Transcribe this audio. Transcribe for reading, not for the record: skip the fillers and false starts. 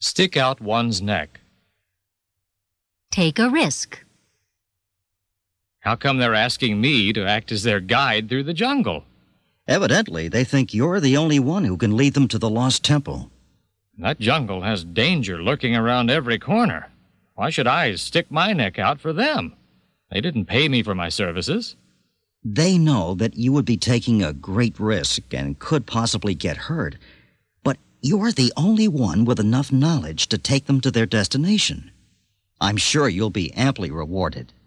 Stick out one's neck. Take a risk. How come they're asking me to act as their guide through the jungle? Evidently, they think you're the only one who can lead them to the lost temple. That jungle has danger lurking around every corner. Why should I stick my neck out for them? They didn't pay me for my services. They know that you would be taking a great risk and could possibly get hurt, but you're the only one with enough knowledge to take them to their destination. I'm sure you'll be amply rewarded.